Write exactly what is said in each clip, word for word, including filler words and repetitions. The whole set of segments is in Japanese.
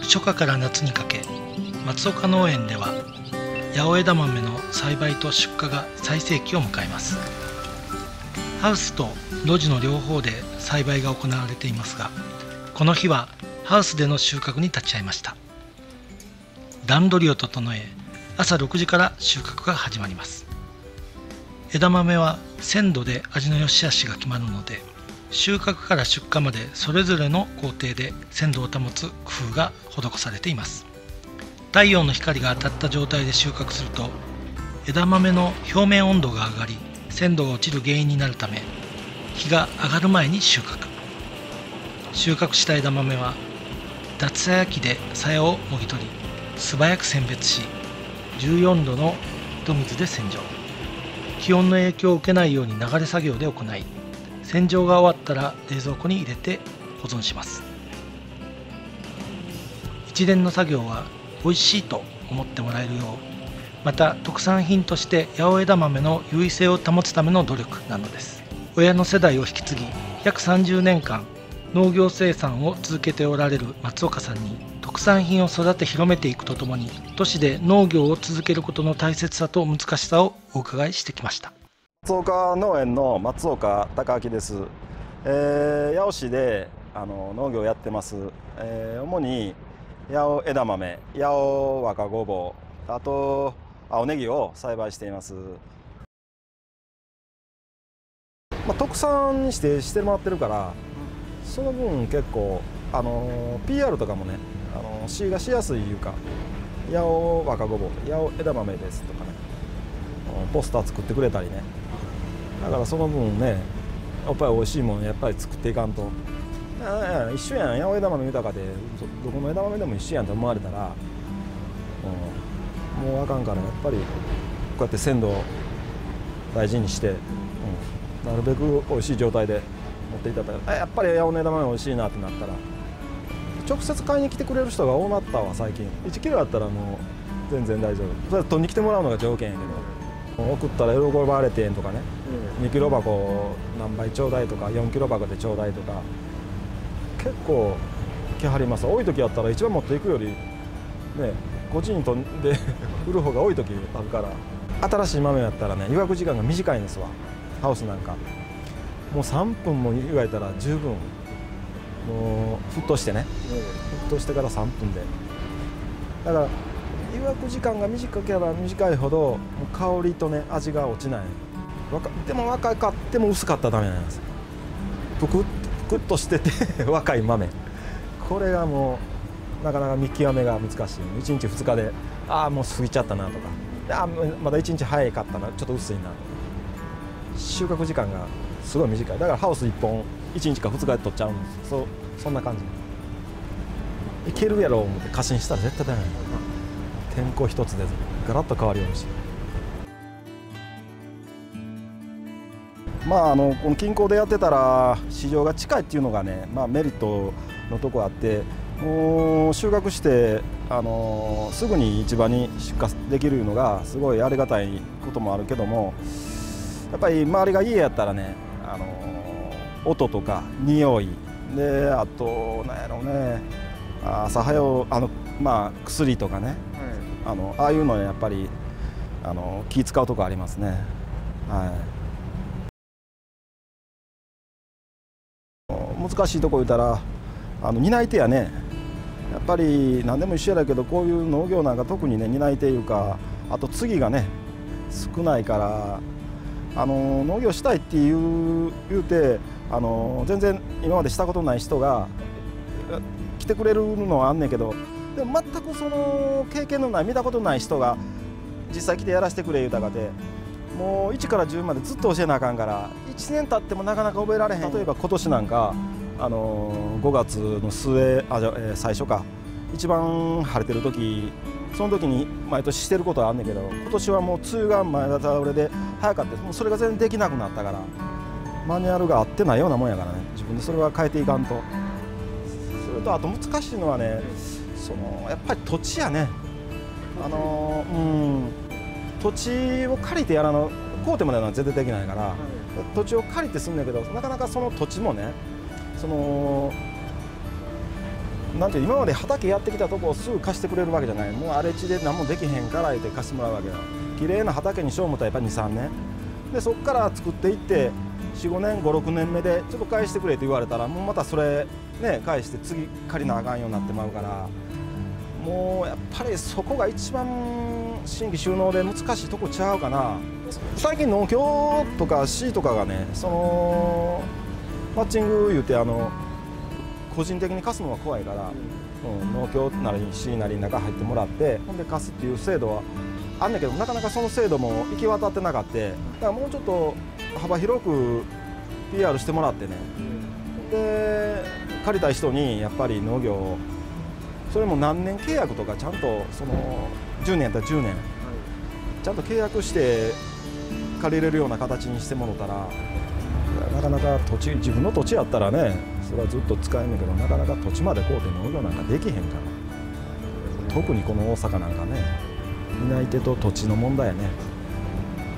初夏から夏にかけ、松岡農園では八尾枝豆の栽培と出荷が最盛期を迎えます。ハウスと露地の両方で栽培が行われていますが、この日はハウスでの収穫に立ち会いました。段取りを整え、朝ろくじから収穫が始まります。枝豆は鮮度で味の良し悪しが決まるので、収穫から出荷までそれぞれの工程で鮮度を保つ工夫が施されています。太陽の光が当たった状態で収穫すると、枝豆の表面温度が上がり、鮮度が落ちる原因になるため、日が上がる前に収穫。収穫した枝豆は脱さや機で鞘をもぎ取り、素早く選別し、じゅうよんどの井戸水で洗浄。気温の影響を受けないように流れ作業で行い、洗浄が終わったら冷蔵庫に入れて保存します。一連の作業は美味しいと思ってもらえるよう、また特産品として八尾枝豆の優位性を保つための努力なのです。親の世代を引き継ぎ、約さんじゅうねんかん農業生産を続けておられる松岡さんに、特産品を育て広めていくとともに、都市で農業を続けることの大切さと難しさをお伺いしてきました。 松岡農園の松岡隆明です。えー、八尾市であの農業をやってます。えー、主に八尾枝豆、八尾若ごぼう、あと青ネギを栽培しています。まあ、特産に指定してもらってるから、その分結構あの ピーアール とかもね、あの C がしやすいいうか、八尾若ごぼう、八尾枝豆ですとかね、ポスター作ってくれたりね。だからその分ね、やっぱり美味しいもんやっぱり作っていかんと、一緒やん、八尾枝豆豊かでどこの枝豆でも一緒やんと思われたら、うん、もうあかんから、やっぱりこうやって鮮度を大事にして、うん、なるべく美味しい状態で持っていただいて、やっぱり八尾の枝豆美味しいなってなったら直接買いに来てくれる人が多なったわ。最近いちキロあったらもう全然大丈夫。それは取りに来てもらうのが条件やけど、送ったら喜ばれてんとかね、にキロ箱何杯ちょうだいとか、よんキロ箱でちょうだいとか結構来はります。多い時やったら一番持っていくよりね、こっちに飛んで売る方が多い時あるから。新しい豆やったらね、湯がく時間が短いんですわ。ハウスなんかもうさんぷんも湯がいたら十分、もう沸騰してね、沸騰してからさんぷんで。だから湯がく時間が短ければ短いほど、もう香りとね味が落ちない。でも若かっても薄かったらダメなんですよ。ぷくっぷくっとしてて若い豆、これがもうなかなか見極めが難しい。いちにちふつかで、ああもう過ぎちゃったなとか、あまだいちにち早かったな、ちょっと薄いなとか。収穫時間がすごい短い。だからハウスいっぽんいちにちかふつかで取っちゃうんです。そ, そんな感じ。いけるやろう思って過信したら絶対ダメなんだ。天候一つでガラッと変わるようにして。まあ、あのこの近郊でやってたら市場が近いっていうのがね、まあ、メリットのとこあって、もう収穫してあのすぐに市場に出荷できるのがすごいありがたいこともあるけども、やっぱり周りが家やったらね、あの音とか匂いで、あとなんやろうね、朝早うあの、まあ、薬とかね、はい、あのああいうのやっぱりあの気使うとこありますね。はい、難しいとこ言うたら、あの担い手やね、やっぱり何でも一緒やだけど、こういう農業なんか特にね、担い手いうか、あと次がね少ないから、あの農業したいって言う言うて、あの全然今までしたことない人が来てくれるのはあんねんけど、でも全くその経験のない、見たことない人が実際来てやらせてくれ言うたかて、もういちからじゅうまでずっと教えなあかんから、いちねん経ってもなかなか覚えられへん。例えば今年なんか、あのごがつの末、あじゃ、えー、最初か、一番晴れてる時、その時に毎年してることはあんねんけど、今年はもう梅雨が前倒れで早かった。もうそれが全然できなくなったから、マニュアルが合ってないようなもんやからね、自分でそれは変えていかんと。それとあと難しいのはね、そのやっぱり土地やね。あのうん土地を借りてやらの買うてまでは全然できないから、土地を借りてすんだけど、なかなかその土地もね、そのなんて今まで畑やってきたとこをすぐ貸してくれるわけじゃない。もう荒れ地で何もできへんから言って貸してもらうわけよ。綺麗な畑にしよう思ったらやっぱりにさんねんで、そこから作っていってよんごねんごろくねんめでちょっと返してくれって言われたら、もうまたそれね返して次借りなあかんようになってまうから、もうやっぱりそこが一番新規収納で難しいとこちゃうかな。最近農協とか市とかがね、そのマッチング言うてあの個人的に貸すのは怖いから、うん、農協なり市なりに中入ってもらってほんで貸すっていう制度はあんねんけど、なかなかその制度も行き渡ってなかった。だからもうちょっと幅広く ピーアール してもらってね、で借りたい人にやっぱり農業、それも何年契約とかちゃんとそのじゅうねんやったらじゅうねんちゃんと契約して借りれるような形にしてもらったら、なかなか土地、自分の土地やったらねそれはずっと使えんねんけど、なかなか土地まで買うて農業なんかできへんから、特にこの大阪なんかね、担い手と土地の問題やね。うん、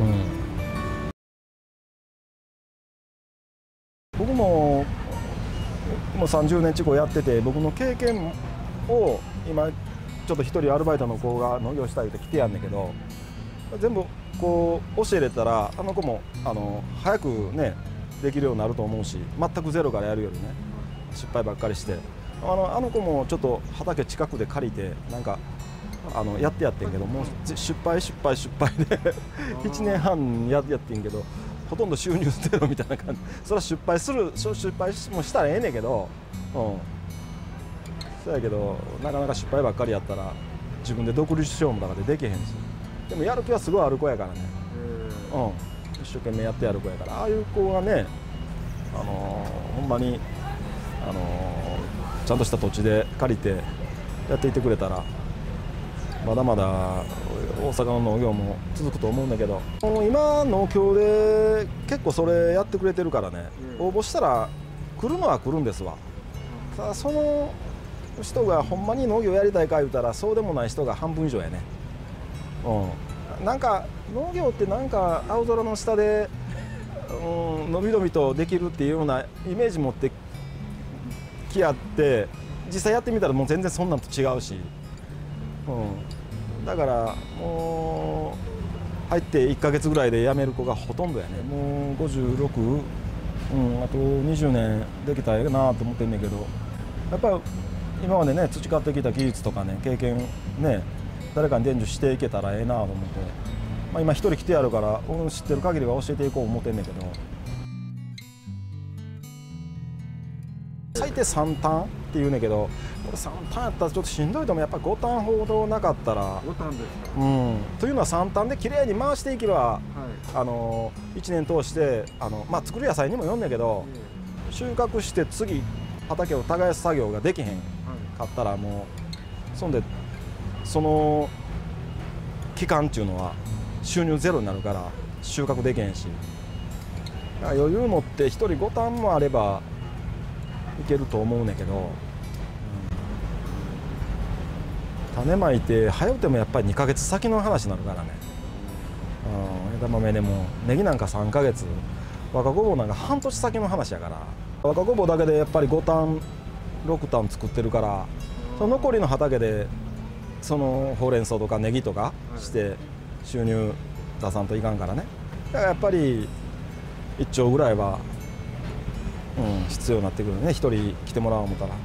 僕ももうさんじゅうねん近くやってて、僕の経験を今ちょっと一人アルバイトの子が農業したいって来てやんねんけど、全部こう教えれたらあの子もあの早くねできるようになると思うし、全くゼロからやるよりね失敗ばっかりして、あのあの子もちょっと畑近くで借りてなんかあのやってやってんけど、もう失敗失敗失敗でいちねんはんややってんけど、ほとんど収入ゼロみたいな感じ。それは失敗する失敗もしたらええねんけど、うん、そうやけどなかなか失敗ばっかりやったら自分で独立しようもだからできへんし、でもやる気はすごいある子やからね、うん、一生懸命やってやる子やから、ああいう子がね、あのー、ほんまに、あのー、ちゃんとした土地で借りてやっていてくれたら、まだまだ大阪の農業も続くと思うんだけど、今農協で結構それやってくれてるからね、応募したら来るのは来るんですわ。ただその人がほんまに農業やりたいか言うたらそうでもない人が半分以上やね。うん、なんか農業ってなんか青空の下で、うん、のびのびとできるっていうようなイメージ持ってきやって、実際やってみたらもう全然そんなんと違うし、うん、だからもう入っていっかげつぐらいで辞める子がほとんどやね。もうごじゅうろく、うん、あとにじゅうねんできたらええなと思ってんねんけど、やっぱり今までね培ってきた技術とかね経験ね誰かに伝授していけたらええなと思って、まあ、今一人来てやるから俺知ってる限りは教えていこう思ってんねんけど、最低さんたんって言うねんけど、俺さんたんやったらちょっとしんどいと思う。やっぱごたんほどなかったら。 ごたんですか。 うん、というのはさんたんできれいに回していけば、はい、あのいちねん通してあの、まあ、作る野菜にもよんねんけど、収穫して次畑を耕す作業ができへんかったら、もうそんでその期間っていうのは収入ゼロになるから収穫できへんし、余裕持ってひとりごたんもあればいけると思うねんけど、うん、種まいて早うてもやっぱりにかげつ先の話になるからね、うん、枝豆でもネギなんかさんかげつ、若ごぼうなんか半年先の話やから、若ごぼうだけでやっぱりごたんろくたん作ってるから、その残りの畑でそのほうれん草とかネギとかして収入出さんといかんからね。だからやっぱりいっちょうぐらいは、うん、必要になってくるね、一人来てもらおう思ったら。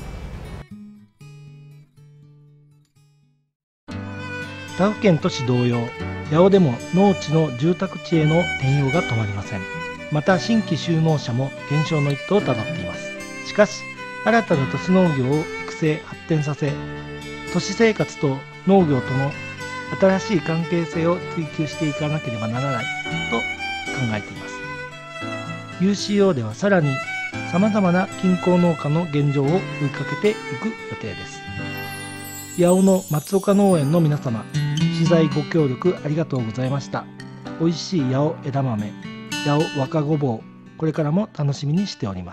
他府県都市同様、八尾でも農地の住宅地への転用が止まりません。また新規就農者も減少の一途をたどっています。しかし新たな都市農業を育成発展させ、都市生活と農業との新しい関係性を追求していかなければならないと考えています。ユーシーオー ではさらにさまざまな近郊農家の現状を追いかけていく予定です。八尾の松岡農園の皆様、取材ご協力ありがとうございました。美味しい八尾枝豆、八尾若ごぼう、これからも楽しみにしております。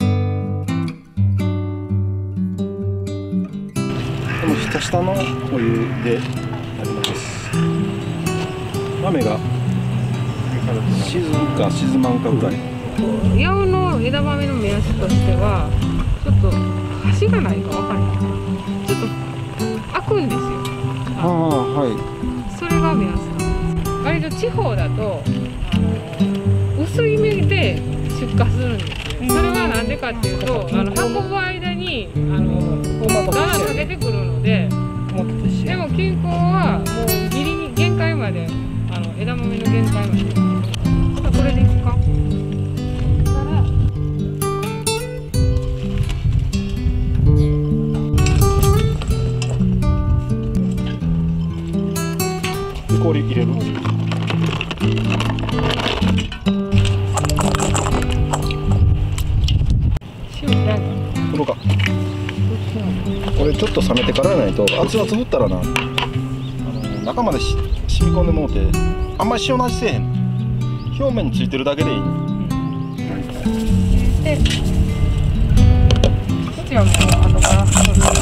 この下下のお湯でやります。豆が沈むか沈まんかぐらい。 八尾の枝豆の目安としてはちょっと端がないか分かりますか？ちょっと開くんですよ。 ああ、はい。 それが目安なんです。割と地方だとあの薄い目で出荷するんですよ。それはなんでかっていうと、あの運ぶ間にあのだんだん溶けてくるので。でも金粉はもうギリに限界まで、あの枝豆の限界まで。これでいくか。 氷入れる。 塩いらない。 これか。これちょっと冷めてからやないと熱々振ったらな、あの中までし染み込んでもうてあんまり塩の味せえへん。表面についてるだけでいい。 で、こっちはもう後から。